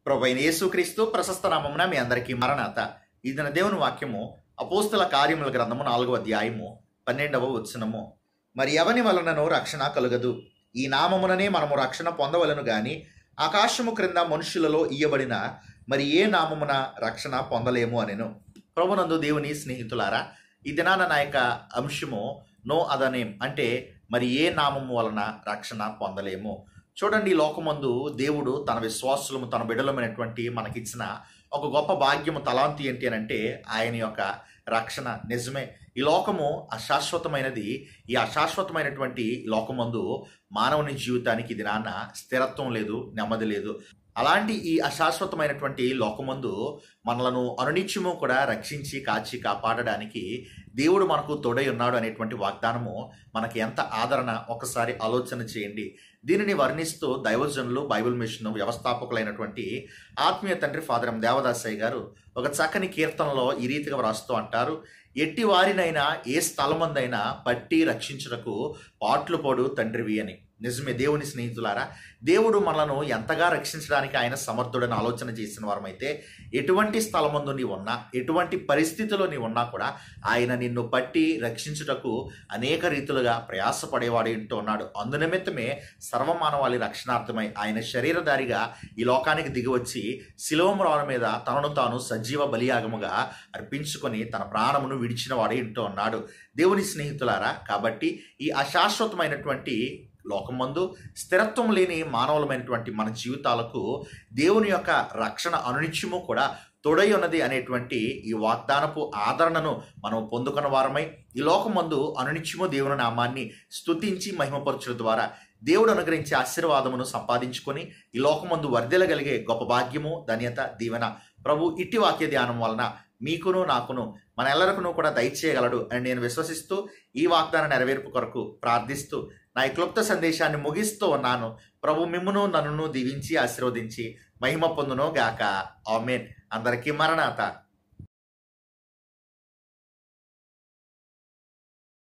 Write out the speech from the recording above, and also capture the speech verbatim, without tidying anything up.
ప్రభువైన యేసుక్రీస్తు ప్రశస్త నామమున మీ అందరికీ మరణాత. ఈ దిన దేవుని వాక్యము అపోస్తల కార్యముల గ్రంథము నాలుగవ అధ్యాయము పన్నెండవ వచనము. మరి ఎవని వలనను రక్షణ కలుగదు, ఈ నామముననే మనము రక్షణ పొందవలను గాని ఆకాశము క్రింద మనుషులలో ఇయ్యబడిన మరి ఏ నామమున రక్షణ పొందలేము అనెను. ప్రభునందు దేవుని స్నేహితులారా, ఈ దినాన నా యొక్క అంశము నో అదర్ నేమ్, అంటే మరి ఏ నామము వలన రక్షణ పొందలేము. చూడండి, ఈ లోకమందు దేవుడు తన విశ్వాసులము తన బిడ్డలమైనటువంటి మనకిచ్చిన ఒక గొప్ప భాగ్యము, తలాంతి ఏంటి అని అంటే ఆయన యొక్క రక్షణ. నిజమే, ఈ లోకము అశాశ్వతమైనది. ఈ అశాశ్వతమైనటువంటి లోకమందు మానవుని జీవితానికి ఇది నాన్న స్థిరత్వం లేదు, నెమ్మది లేదు. అలాంటి ఈ అశాశ్వతమైనటువంటి లోకమందు మనలను అనునిత్యము కూడా రక్షించి కాచి కాపాడడానికి దేవుడు మనకు తోడై ఉన్నాడు అనేటువంటి వాగ్దానము మనకి ఎంత ఆదరణ ఒకసారి ఆలోచన చేయండి. దీనిని వర్ణిస్తూ దైవజనులు, బైబిల్ మిషన్ వ్యవస్థాపకులైనటువంటి ఆత్మీయ తండ్రి ఫాదర్ ఎం దేవదాసయ్య గారు ఒక చక్కని కీర్తనలో ఈ రీతిగా వ్రాస్తూ అంటారు: ఎట్టి వారినైనా ఏ స్థలమందైనా పట్టి రక్షించుటకు పాట్లు పోడు తండ్రివి అని. నిజమే దేవుని స్నేహితులారా, దేవుడు మనలను ఎంతగా రక్షించడానికి ఆయన సమర్థుడని ఆలోచన చేసిన వారమైతే ఎటువంటి స్థలమందు నీ ఉన్నా, ఎటువంటి పరిస్థితిలో నీ ఉన్నా కూడా ఆయన నిన్ను పట్టి రక్షించుటకు అనేక రీతులుగా ప్రయాసపడేవాడు ఇంటూ ఉన్నాడు. అందునిమిత్తమే సర్వమానవాళి రక్షణార్థమై ఆయన శరీరధారిగా ఈ లోకానికి దిగివచ్చి శిలోమరాల మీద తనను తాను సజీవ బలియాగముగా అర్పించుకొని తన ప్రాణమును విడిచిన వాడే ఇంటూ ఉన్నాడు. దేవుని స్నేహితులారా, కాబట్టి ఈ అశాశ్వతమైనటువంటి లోకమందు స్థిరత్వం లేని మానవులమైనటువంటి మన జీవితాలకు దేవుని యొక్క రక్షణ అనునిత్యము కూడా తోడై ఉన్నది అనేటువంటి ఈ వాగ్దానపు ఆదరణను మనం పొందుకున్న వారమై ఈ లోకమందు అనునిత్యము దేవుని నామాన్ని స్తుతించి మహిమపరచుల ద్వారా దేవుడు అనుగ్రహించే ఆశీర్వాదమును సంపాదించుకొని ఈ లోకమందు వర్ధిల్లగలిగే గొప్ప భాగ్యము, ధన్యత, దీవెన ప్రభు ఇట్టి వాక్య ధ్యానం వలన మీకును నాకును మన ఎల్లరికును కూడా దయచేయగలడు అని నేను విశ్వసిస్తూ ఈ వాగ్దాన నెరవేర్పు కొరకు ప్రార్థిస్తూ నా ఈ క్లుప్త సందేశాన్ని ముగిస్తూ ఉన్నాను. ప్రభు మిమ్మును నన్ను దీవించి ఆశీర్వదించి మహిమ పొందును గాక. ఆమేన్. అందరికీ మరణాత.